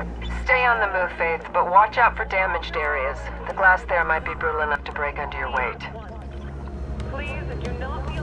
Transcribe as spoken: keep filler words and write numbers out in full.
Stay on the move, Faith, but watch out for damaged areas. The glass there might be brittle enough to break under your weight. Please do not